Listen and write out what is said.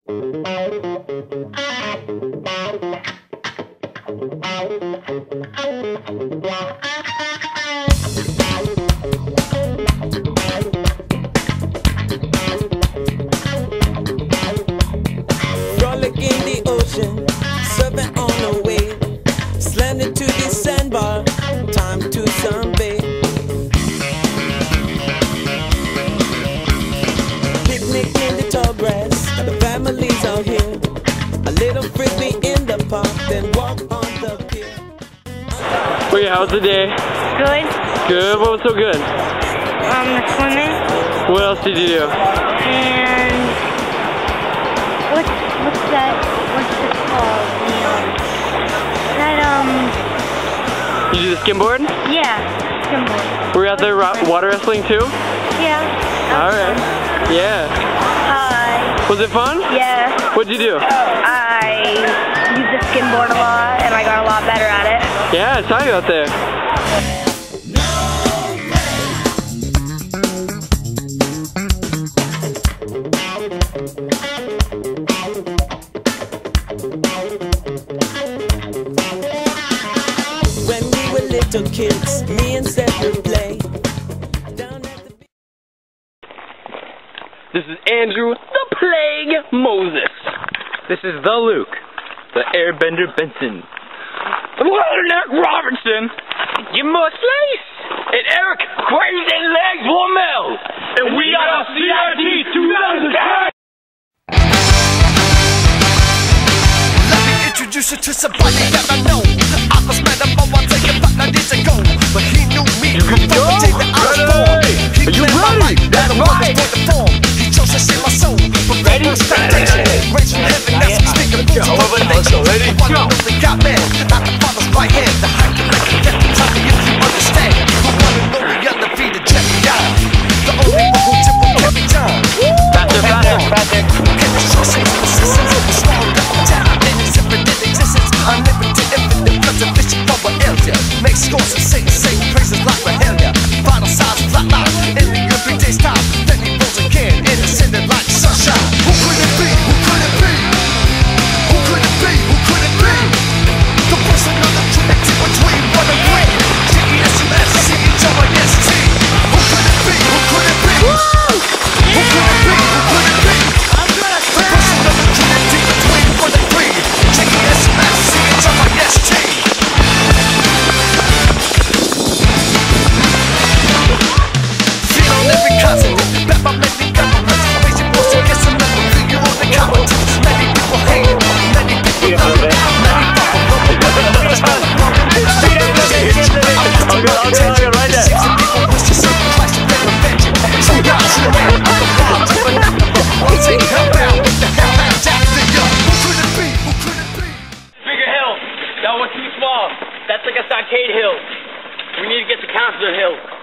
Frolic in the ocean, surfing on a wave, slammed into the sandbar, time to sunbathe. Picnic in the tall grass, the family's out here. A little frisbee in the park, then walk on the pier. Wait, how's the day? Good. Good? What was so good? Swimming. What else did you do? And what's that? What's it called? You do the skimboard? Yeah, skimboard. Were you out there water wrestling too? Yeah. Alright. Yeah. Was it fun? Yeah. What'd you do? I used the skimboard a lot, and I got a lot better at it. Yeah, I saw you out there. When we were little kids, me and Seth would play. This is Andrew, the Plague Moses. This is the Luke, the Airbender Benson. The Waterneck Robertson. You must slice. And Eric, Crazy Legs Wamel. And we are CIT 2010. Let me introduce you to somebody that I know. I was mad about one day about 9 years ago, but he knew me from the day that I was born. He claimed my life that I was for the form. He chose to save my soul from the first foundation. Raised from heaven, that's what's making rules of revelation. The one who knows the God man, not the Father's right hand. The hype to make it death, tell me if you understand. The one and only undefeated champion. The only one who took from every time. Faster. Can the source of persistence of the strong time? Infinite existence, unlimited, infinite preservation from an area. Make scores and sing praises like Mahalia. Final size, flatline, in the everyday's time. Then he rose again, innocent like sunshine. Who could it be? Who could it be? Who could it be? Who could it be? The person on the connected between one and three. G-E-S-M-S-C-H-O-I-S-T. Who could it be? Who could it be? Who could it be? Who could it be? The person on the connected between one and three. G-E-S-M-S-C-H-O-I-S-T. Feel on every continent, bet my many governments. Raising voice against the level, figure on the competence. Many people hate it, many people love it. Many people love it, but it doesn't matter. Right there. Seems that people wish to serve Christ and never revenge it. So God's your man, I'm alive to an animal. I'll take hellbound with the hellhounds after you. Who could it be? Who could it be? Bigger hill. That one's too small. That's like a stockade hill. We need to get to Counselor Hill.